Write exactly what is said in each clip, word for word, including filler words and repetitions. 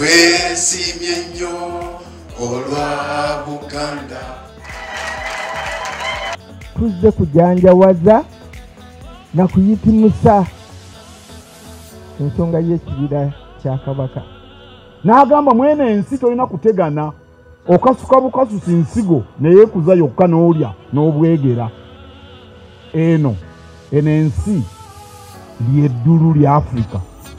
twesimye nnyo olwa Buganda. Tuzze kujanjawaza na kuyitimusa ensonga y'ekibira kya Kabaka. N'agamba mwene ensi tolina kutegana okasuka bukasusi nsigo neyeekuza yokka n'olya n'obwegera. Eno eno ensi ly'eddulu lya Afrika.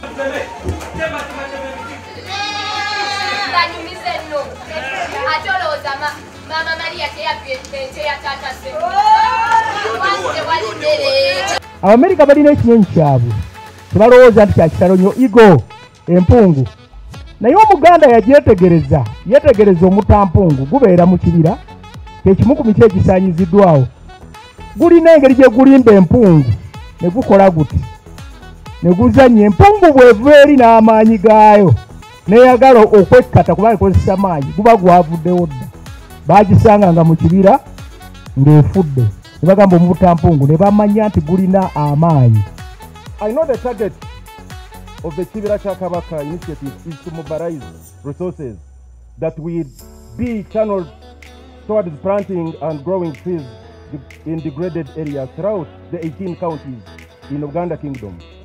Abamerika balina ekinyonyi kyabwe tebalowooza nti kya kitalo nnyo igo empungu, naye Omuganda yagyetegereza yetegereza omutampungu gubeera mu kibira kyekimu ku miti egisaanyiziddwawo. Gulina engeri gye gulimba empungu ne gukola guti ne guzannya. Empungu bw'eva eri n'amaanyi gaayo neeyagala okwekkata kuba ekozesa maanyi guba gwavuddewo dda. Baagisanganga mu kibira ng'efudde ne bagamba omubutampungu ne bamanya nti gulina amaanyi. I know the target of the Kibira Kya Kabaka initiative is to mobilize resources that will be channeled towards planting and growing trees in degraded areas throughout the eighteen counties in Uganda Kingdom.